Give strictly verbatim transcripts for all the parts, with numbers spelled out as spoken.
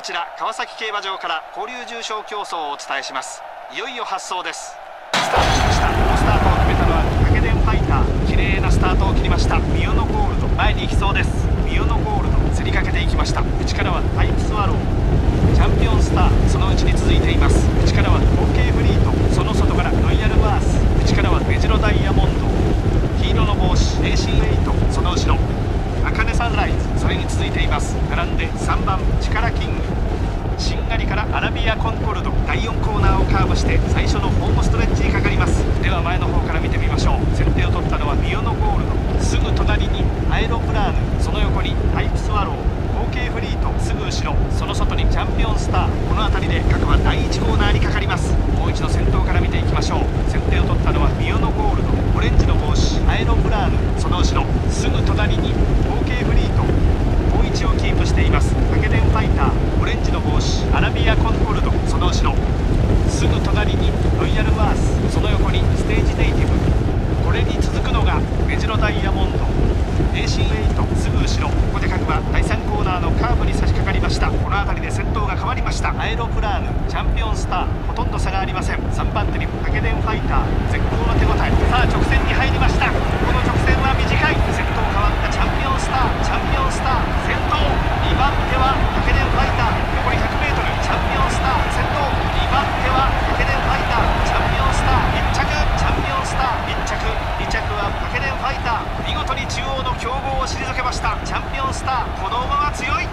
ちら川崎競馬場から交流重賞競争をお伝えします。いよいよ発走です。スタートしました。好スタートを決めたのは竹電ファイター。綺麗なスタートを切りました。ミオノゴールド前に行きそうです。ミオノゴールド競りかけていきました。内からはタイプスワロー、チャンピオンスター、その内に続いています。内からは合計フリート、その外からロイヤルバース、内からはメジロダイヤモンド、黄色の帽子 エーシーエイト、その後ろアカネサンライズ、それに続いています。並んでさんばん力キング、しんがりからアラビアコンコルド、だいよんコーナーをカーブして最初のホームストレッチにかかります。では前の方から見てみましょう。先手を取ったのはミオノゴールド、すぐ隣にアエロプラーヌ、その横にタイプスワロー、合計フリート、すぐ後ろその外にチャンピオンスター。この辺りで各馬だいいちコーナーにかかります。もう一度先頭から見ていきましょう。先手を取ったのはミオノゴールド、オレンジの帽子アエロプラーヌ、その後ろすぐ隣に合計フリート、好位置をキープしています竹電ファイター。オレンジの帽子アラビアコンコルド、その後ろすぐ隣にロイヤルワース、その横にステージネイティブ、これに続くのがメジロダイヤモンド、 エーシーエイト、すぐ後ろ。ここで各馬だいさんコーナーのカーブに差し掛かりました。この辺りで先頭が変わりました。アエロプラーヌ、チャンピオンスター、ほとんど差がありません。さんばん手に竹電ファイター、絶好の手応え。さあ直線に入りました。この直線は短い。先頭変わったチャンピオンスター、チャンピオンスター先頭、にばん手は竹電ファイター、残り ひゃくメートル、チャンピオンスター先頭、にばん手は竹電ファイター、チャンピオンスターいっちゃく、チャンピオンスターいっちゃく、にちゃくは竹電ファイター。見事に中央の強豪を退けました。チャンピオンスター、この馬は強い。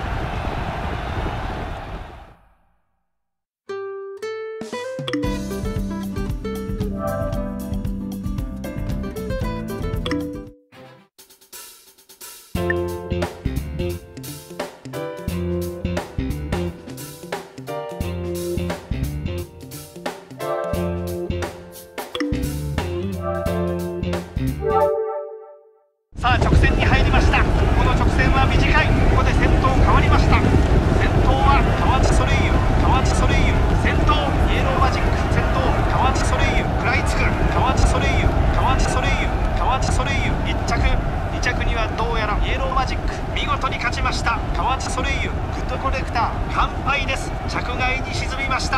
さあ直線に入りました。この直線は短い。ここで先頭変わりました。先頭は河内ソレイユ、河内ソレイユ先頭、イエローマジック先頭、河内ソレイユ食らいつく、河内ソレイユ、河内ソレイユ、河内ソレイユいっちゃく、にちゃくにはどうやらイエローマジック。見事に勝ちました河内ソレイユ。グッドコレクター完敗です。着外に沈みました。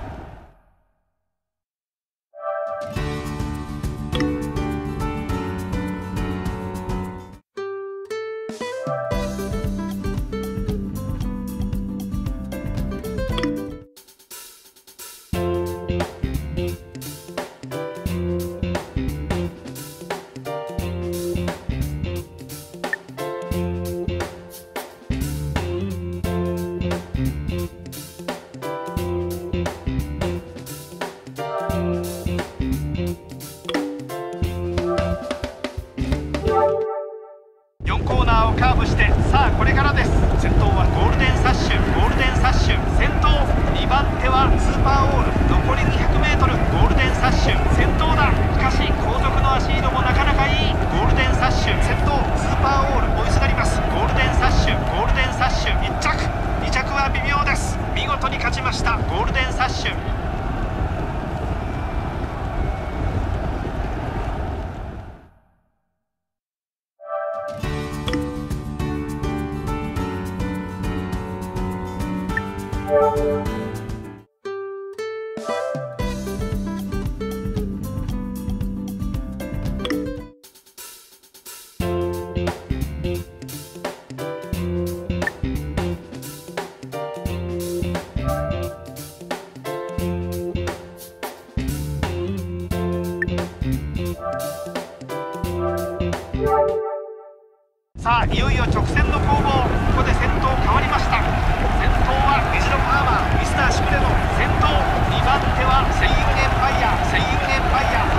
コーナーをカーブして、さあこれからです。先頭はゴールデンサッシュ、ゴールデンサッシュ先頭、にばん手はスーパーオール、残り にひゃくメートル、ゴールデンサッシュ先頭だ。しかし後続の足色もなかなかいい。ゴールデンサッシュ先頭、スーパーオール追いすがります。ゴールデンサッシュ、ゴールデンサッシュいっちゃく、にちゃくは微妙です。見事に勝ちましたゴールデンサッシュ。さあいよいよ直線の攻防。ここで先頭変わりました。先頭はメジロファーマー、ミスターシムレノ先頭、にばん手はセイユーネンパイア、セイユーネンパイア